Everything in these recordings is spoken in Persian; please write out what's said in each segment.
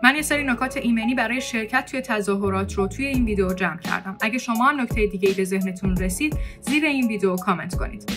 من یه سری نکات ایمنی برای شرکت توی تظاهرات رو توی این ویدیو جمع کردم. اگه شما هم نکته دیگه‌ای به ذهنتون رسید، زیر این ویدیو کامنت کنید.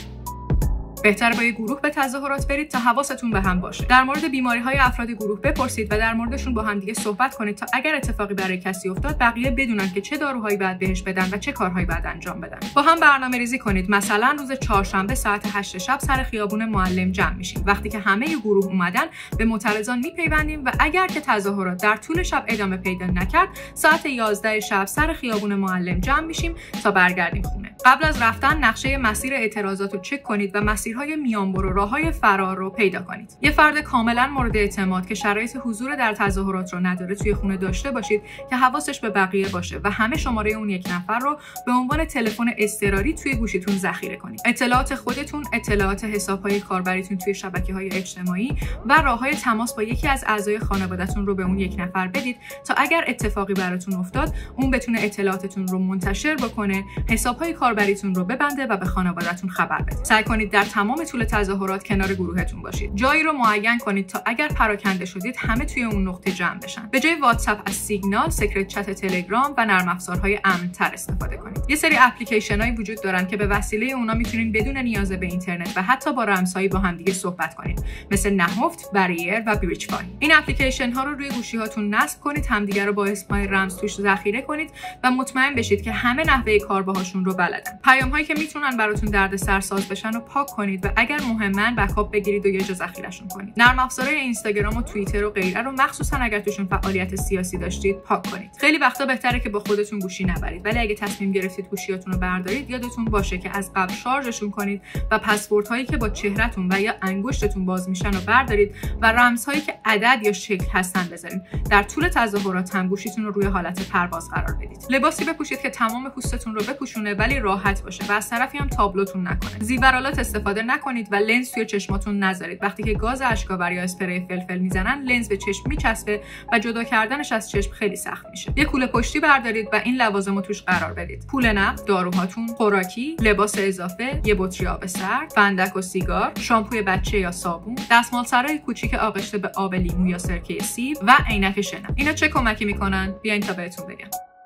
بهتره با یه گروه به تظاهرات برید تا حواستون به هم باشه. در مورد بیماری‌های افراد گروه بپرسید و در موردشون با هم دیگه صحبت کنید تا اگر اتفاقی برای کسی افتاد بقیه بدونن که چه داروهایی باید بهش بدن و چه کارهایی باید انجام بدن. با هم برنامه‌ریزی کنید. مثلا روز چهارشنبه ساعت 8 شب سر خیابون معلم جمع میشیم. وقتی که همه گروه اومدن به معترضان میپیوندیم و اگر که تظاهرات در طول شب ادامه پیدا نکرد ساعت 11 شب سر خیابون معلم جمع میشیم تا برگردیم خونه. قبل از رفتن نقشه مسیر اعتراضات رو چک کنید و مسیرهای میانبر و راههای فرار رو پیدا کنید. یه فرد کاملا مورد اعتماد که شرایط حضور در تظاهرات رو نداره توی خونه داشته باشید که حواسش به بقیه باشه و همه شماره اون یک نفر رو به عنوان تلفن اضطراری توی گوشیتون ذخیره کنید. اطلاعات خودتون، اطلاعات حساب‌های کاربریتون توی شبکه‌های اجتماعی و راههای تماس با یکی از اعضای خانواده‌تون رو به اون یک نفر بدید تا اگر اتفاقی براتون افتاد اون بتونه اطلاعاتتون رو منتشر بکنه، حساب‌های کاربریتون رو ببنده و به خانواده‌تون خبر بده. سعی کنید در تمام طول تظاهرات کنار گروهتون باشید. جایی رو معین کنید تا اگر پراکنده شدید همه توی اون نقطه جمع بشن. به جای واتساپ از سیگنال، سکرت چت تلگرام و نرم افزارهای امن‌تر استفاده کنید. یه سری اپلیکیشن‌هایی وجود دارن که به وسیله اونا میتونید بدون نیاز به اینترنت و حتی با رمزهایی با هم دیگه صحبت کنید، مثل نهفت، بریر و بریچ‌فای. این اپلیکیشن‌ها رو روی گوشی‌هاتون نصب کنید، همدیگه رو با اسم‌های رمز توش ذخیره کنید و مطمئن بشید که همه نحوه کار باهاشون رو بلدن. پیام‌هایی که میتونن براتون دردسرساز بشن رو پاک کنید و اگر مهمن بکاپ بگیرید و یه جا ذخیره‌شون کنید. نرم افزارهای اینستاگرام و توییتر و غیره رو مخصوصا اگر توشون فعالیت سیاسی داشتید پاک کنید. خیلی وقتا بهتره که با خودتون گوشی نبرید، ولی اگه تصمیم گرفتید گوشیاتون رو بردارید یادتون باشه که از قبل شارژشون کنید و پسوردهایی که با چهرهتون و یا انگشتتون باز میشن رو بردارید و رمزهایی که عدد یا شکل هستن بذارید. در طول تظاهرات هم گوشیتون رو روی حالت پرواز قرار بدید. لباسی بپوشید که تمام پوستتون رو بپوشونه ولی راحت باشه و از طرفی هم تابلوتون نکنه. زیورالات استفاده نکنید و لنز توی چشماتون نذارید. وقتی که گاز اشک‌آور یا اسپری فلفل میزنن لنز به چشم میچسبه و جدا کردنش از چشم خیلی سخت میشه. یه کوله پشتی بردارید و این لوازم رو توش قرار بدید. پول نقد، داروهاتون، خوراکی، لباس اضافه، یه بطری آب سرد، فندک و سیگار، شامپوی بچه یا صابون، دستمال سرای کوچیک آغشته به آب لیمو یا سرکه سیب و عینک شنا. اینا چه کمکی میکنن؟ بیاین تا بهتون بگم.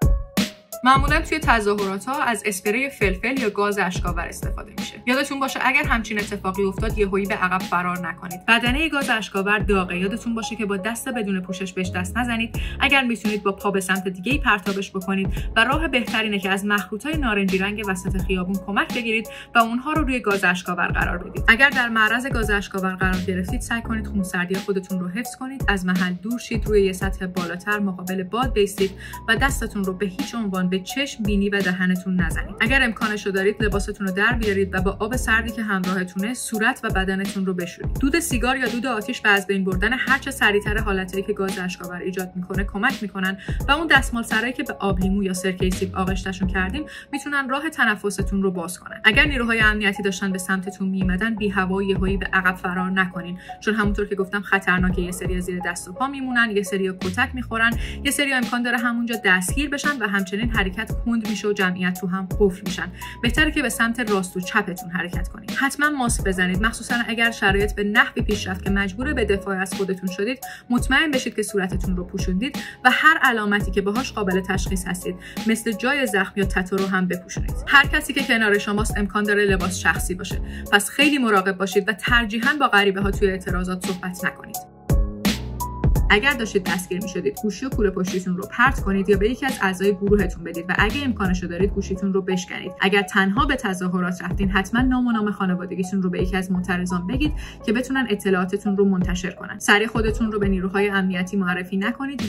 معمولا توی تظاهرات‌ها از اسپری فلفل یا گاز اشک‌آور استفاده میشه. یادتون باشه اگر همچین اتفاقی افتاد یهویی به عقب فرار نکنید. بدنه گاز اشک‌آور داغه. یادتون باشه که با دست بدون پوشش بهش دست نزنید. اگر میتونید با پا به سمت دیگه‌ای پرتابش بکنید و راه بهترینه که از مخروطای نارنجی رنگ وسط خیابون کمک بگیرید و اونها رو روی گاز اشک‌آور قرار بدید. اگر در معرض گاز اشک‌آور قرار گرفتید سعی کنید خونسردی خودتون رو حفظ کنید. از محل دور شید، روی یه سطح بالاتر مقابل باد بایستید و دستتون رو به هیچ عنوان به چشم، بینی و دهنتون نزنید. اگر امکانش رو دارید لباستون رو در بیارید و با آب سردی که همراهتونه صورت و بدنتون رو بشورید. دود سیگار یا دود آتش به از بین بردن هر چه سریعتر حالتایی که گاز اشک‌آور ایجاد میکنه کمک میکنن و اون دستمال سرایی که به آب لیمو یا سرکه سیب آغشته‌شون کردیم میتونن راه تنفستون رو باز کنن. اگر نیروهای امنیتی داشتن به سمتتون میومدن بی هوا یهویی به عقب فرار نکنین، چون همونطور که گفتم خطرناکه. یه سری زیر دست و پا میمونن، یه سری کتک میخورن، یه سری امکان داره همونجا دستگیر بشن و همچنین حرکت کند میشه و جمعیت رو هم قفل میشن. بهتره که به سمت راست و چپتون حرکت کنید. حتما ماسک بزنید، مخصوصا اگر شرایط به نحوی پیش رفت که مجبور به دفاع از خودتون شدید. مطمئن بشید که صورتتون رو پوشوندید و هر علامتی که باهاش قابل تشخیص هستید مثل جای زخم یا تتو رو هم بپوشونید. هر کسی که کنار شماست امکان داره لباس شخصی باشه، پس خیلی مراقب باشید و ترجیحاً با غریبه‌ها توی اعتراضات صحبت نکنید. اگر داشتید دستگیر می‌شدید گوشی و کوله پشتیتون رو پرت کنید یا به یکی از اعضای گروهتون بدید و اگه امکانش رو دارید گوشیتون رو بشکنید. اگر تنها به تظاهرات رفتین حتما نام و نام خانوادگیتون رو به یکی از معترضان بگید که بتونن اطلاعاتتون رو منتشر کنن. سریع خودتون رو به نیروهای امنیتی معرفی نکنید و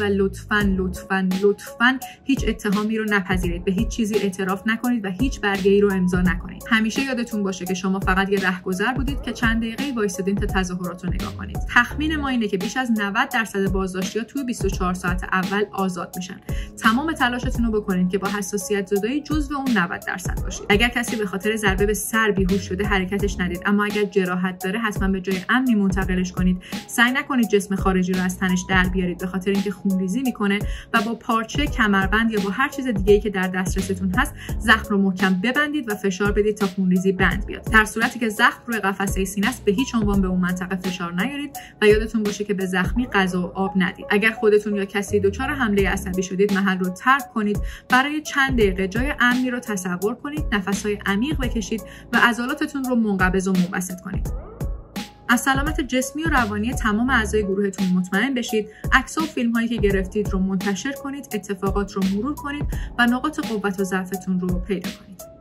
لطفاً هیچ اتهامی رو نپذیرید، به هیچ چیزی اعتراف نکنید و هیچ برگه‌ای رو امضا نکنید. همیشه یادتون باشه که شما فقط یه رهگذر بودید که چند دقیقه وایسادین تا تظاهرات رو نگاه کنید. تخمین ما اینه که بیش از 90% بازداشتی‌ها توی 24 ساعت اول آزاد میشن. تمام تلاشتون رو بکنید که با حساسیت زدایی جزو اون 90% باشید. اگر کسی به خاطر ضربه به سر بیهوش شده حرکتش ندید، اما اگر جراحت داره حتما به جای امنی منتقلش کنید. سعی نکنید جسم خارجی رو از تنش در بیارید به خاطر اینکه خونریزی میکنه و با پارچه، کمربند یا با هر چیز دیگه‌ای که در دسترستون هست زخم رو محکم ببندید و فشار بدید تا خونریزی بند بیاد. در صورتی که زخم روی قفسه سینه است به هیچ عنوان به اون منطقه فشار نیارید و یادتون باشه که به زخمی غذا و آب ندید. اگر خودتون یا کسی دچار حمله عصبی شدید، محل رو ترک کنید. برای چند دقیقه جای امنی رو تصور کنید، نفس‌های عمیق بکشید و عضلاتتون رو منقبض و منبسط کنید. از سلامت جسمی و روانی تمام اعضای گروهتون مطمئن بشید. عکس و فیلم هایی که گرفتید رو منتشر کنید، اتفاقات رو مرور کنید و نقاط قوت و ضعفتون رو پیدا کنید.